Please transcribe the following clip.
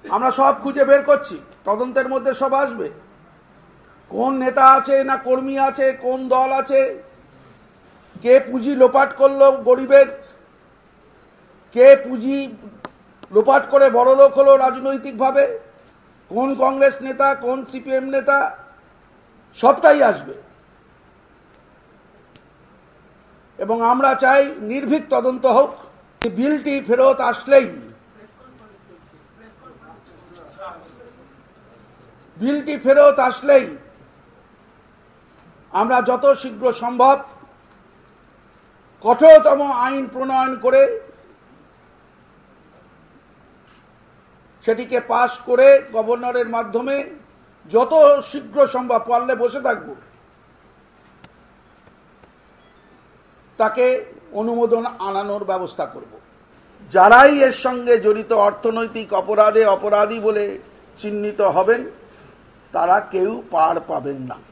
আমরা সব খুঁজে বের করছি, তদন্তের মধ্যে সব আসবে। কোন নেতা আছে না কর্মী আছে, কোন দল আছে, কে পুঁজি লোপাট করলো গরিবের, কে পুঁজি লোপাট করে বড়লোক হলো রাজনৈতিকভাবে, কোন কংগ্রেস নেতা, কোন সিপিএম নেতা, সবটাই আসবে। এবং আমরা চাই নির্ভীক তদন্ত হোক। বিলটি ফেরত আসলেই আমরা যত শীঘ্র সম্ভব কঠোরতম আইন প্রণয়ন করে সেটিকে পাশ করে গভর্নরের মাধ্যমে যত শীঘ্র সম্ভব, পারলে বসে থাকব, তাকে অনুমোদন আনানোর ব্যবস্থা করব। যারাই এর সঙ্গে জড়িত অর্থনৈতিক অপরাধে অপরাধী বলে চিহ্নিত হবেন, তারা কেউ পার পাবেন না।